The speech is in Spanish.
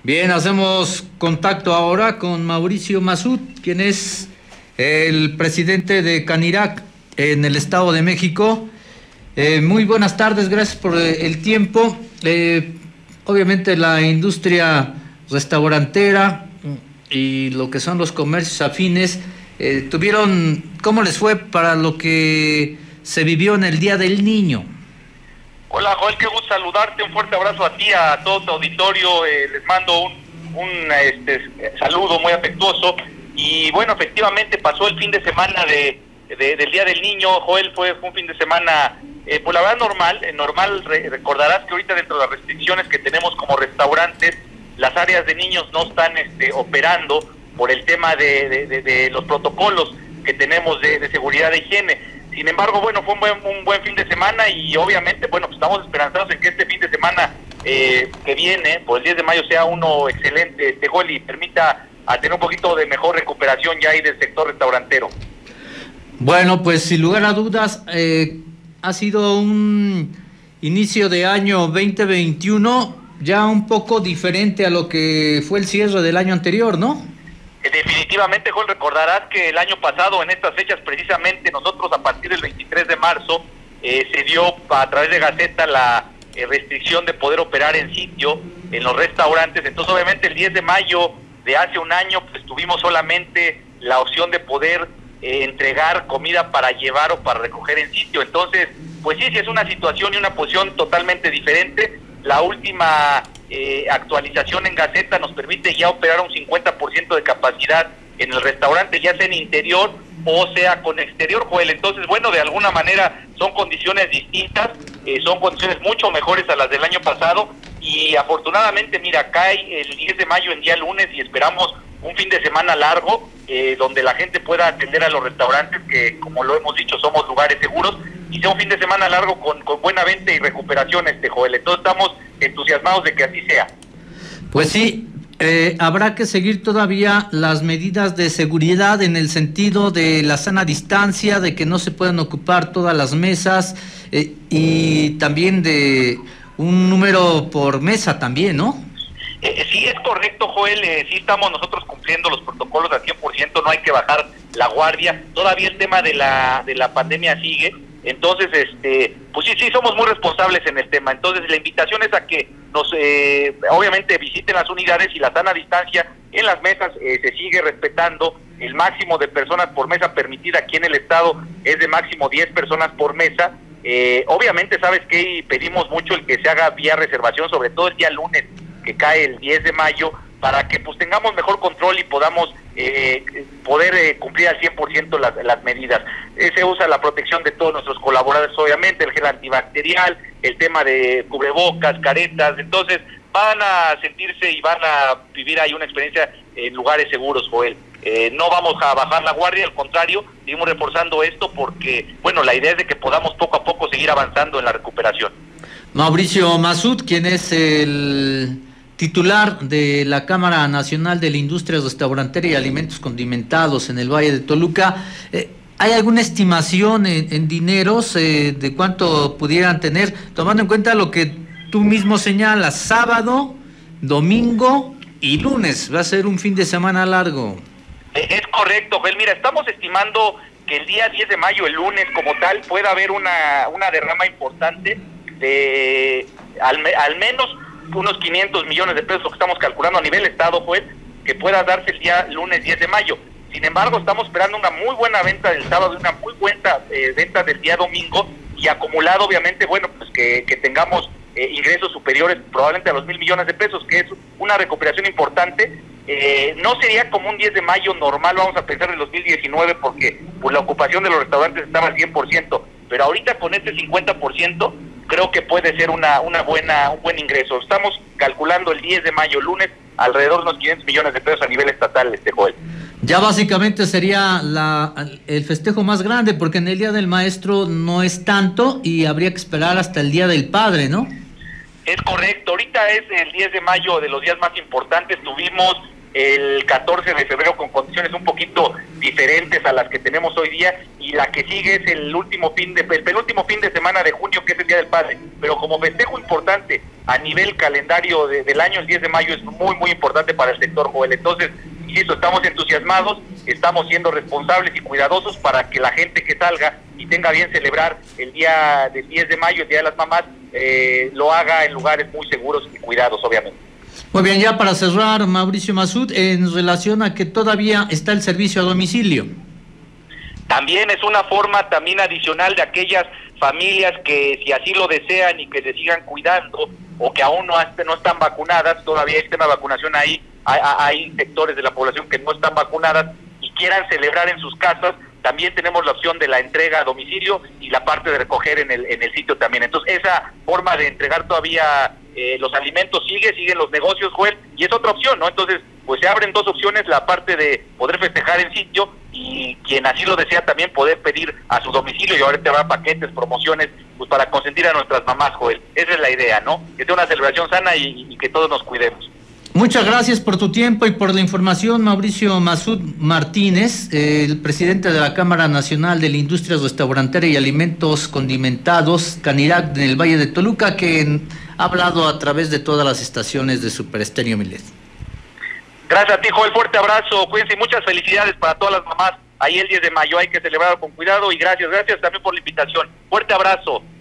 Bien, hacemos contacto ahora con Mauricio Masud, quien es el presidente de Canirac en el Estado de México. Muy buenas tardes, gracias por el tiempo. Obviamente la industria restaurantera y lo que son los comercios afines ¿cómo les fue para lo que se vivió en el Día del Niño? Hola Joel, qué gusto saludarte, un fuerte abrazo a ti, a todo tu auditorio, les mando un saludo muy afectuoso. Y bueno, efectivamente pasó el fin de semana del Día del Niño, Joel, fue un fin de semana, pues la verdad normal, recordarás que ahorita dentro de las restricciones que tenemos como restaurantes, las áreas de niños no están operando por el tema de los protocolos que tenemos de seguridad de higiene. Sin embargo, bueno, fue un buen fin de semana y obviamente, bueno, pues estamos esperanzados en que este fin de semana que viene, pues el 10 de mayo sea uno excelente, Joel, y permita a tener un poquito de mejor recuperación ya ahí del sector restaurantero. Bueno, pues sin lugar a dudas, ha sido un inicio de año 2021 ya un poco diferente a lo que fue el cierre del año anterior, ¿no? Definitivamente, Joel, recordarás que el año pasado, en estas fechas precisamente, nosotros a partir del 23 de marzo, se dio a través de Gaceta la restricción de poder operar en sitio en los restaurantes. Entonces, obviamente, el 10 de mayo de hace un año, pues tuvimos solamente la opción de poder entregar comida para llevar o para recoger en sitio. Entonces, pues sí es una situación y una posición totalmente diferente. La última actualización en Gaceta nos permite ya operar un 50% de capacidad en el restaurante, ya sea en interior o sea con exterior, Joel. Entonces, bueno, de alguna manera son condiciones distintas, son condiciones mucho mejores a las del año pasado y afortunadamente, mira, cae el 10 de mayo en día lunes y esperamos un fin de semana largo donde la gente pueda atender a los restaurantes, que como lo hemos dicho somos lugares seguros, y sea un fin de semana largo con buena venta y recuperación, Joel. Entonces estamos entusiasmados de que así sea. Pues sí, habrá que seguir todavía las medidas de seguridad en el sentido de la sana distancia, de que no se puedan ocupar todas las mesas y también de un número por mesa también, ¿no? Sí, es correcto, Joel, sí estamos nosotros cumpliendo los protocolos al 100%, no hay que bajar la guardia, todavía el tema de la pandemia sigue, entonces, pues sí, somos muy responsables en el tema. Entonces, la invitación es a que nos, obviamente, visiten las unidades y la sana distancia en las mesas se sigue respetando. El máximo de personas por mesa permitida aquí en el estado es de máximo 10 personas por mesa. Obviamente, ¿sabes qué? Pedimos mucho el que se haga vía reservación, sobre todo el día lunes, que cae el 10 de mayo, para que pues tengamos mejor control y podamos poder cumplir al 100% las medidas. Se usa la protección de todos nuestros colaboradores, obviamente, el gel antibacterial, el tema de cubrebocas, caretas. Entonces van a sentirse y van a vivir ahí una experiencia en lugares seguros, Joel. No vamos a bajar la guardia, al contrario, seguimos reforzando esto porque, bueno, la idea es de que podamos poco a poco seguir avanzando en la recuperación. Mauricio Masud, quien es el titular de la Cámara Nacional de la Industria Restaurantera y Alimentos Condimentados en el Valle de Toluca, ¿hay alguna estimación en dineros de cuánto pudieran tener, tomando en cuenta lo que tú mismo señalas, sábado, domingo y lunes? Va a ser un fin de semana largo. Es correcto, Joel. Mira, estamos estimando que el día 10 de mayo, el lunes como tal, pueda haber una derrama importante de al menos unos 500 millones de pesos, lo que estamos calculando a nivel estado, pues, que pueda darse el día lunes 10 de mayo. Sin embargo, estamos esperando una muy buena venta del sábado y una muy buena venta del día domingo, y acumulado, obviamente, bueno, pues que tengamos ingresos superiores probablemente a los 1,000 millones de pesos, que es una recuperación importante. No sería como un 10 de mayo normal, vamos a pensar en 2019, porque pues la ocupación de los restaurantes estaba al 100%, pero ahorita con este 50%, creo que puede ser un buen ingreso. Estamos calculando el 10 de mayo, lunes, alrededor de unos 500 millones de pesos a nivel estatal, Joel. Ya básicamente sería el festejo más grande, porque en el Día del Maestro no es tanto y habría que esperar hasta el Día del Padre, ¿no? Es correcto, ahorita es el 10 de mayo de los días más importantes. Tuvimos el 14 de febrero con condiciones un poquito diferentes a las que tenemos hoy día, y la que sigue es el penúltimo fin de semana de junio, que es el Día del Padre. Pero como festejo importante a nivel calendario del año, el 10 de mayo es muy, muy importante para el sector, Joel. Entonces, insisto, estamos entusiasmados, estamos siendo responsables y cuidadosos para que la gente que salga y tenga bien celebrar el día del 10 de mayo, el Día de las Mamás, lo haga en lugares muy seguros y cuidados, obviamente. Muy bien, ya para cerrar, Mauricio Masud, en relación a que todavía está el servicio a domicilio. También es una forma también adicional de aquellas familias que, si así lo desean y que se sigan cuidando, o que aún no están vacunadas, todavía hay tema de vacunación ahí, hay sectores de la población que no están vacunadas y quieran celebrar en sus casas. También tenemos la opción de la entrega a domicilio y la parte de recoger en el sitio también. Entonces, esa forma de entregar todavía los alimentos siguen los negocios, Joel, y es otra opción, ¿no? Entonces, pues se abren dos opciones, la parte de poder festejar en sitio y quien así lo desea también poder pedir a su domicilio, y ahora te habrá paquetes, promociones, pues para consentir a nuestras mamás, Joel. Esa es la idea, ¿no? Que sea una celebración sana y que todos nos cuidemos. Muchas gracias por tu tiempo y por la información, Mauricio Masud Martínez, el presidente de la Cámara Nacional de la Industria Restaurantera y Alimentos Condimentados, Canirac, en el Valle de Toluca, que ha hablado a través de todas las estaciones de Super Estéreo Milet. Gracias a ti, Joel, fuerte abrazo, cuídense y muchas felicidades para todas las mamás. Ahí el 10 de mayo hay que celebrarlo con cuidado, y gracias también por la invitación. Fuerte abrazo.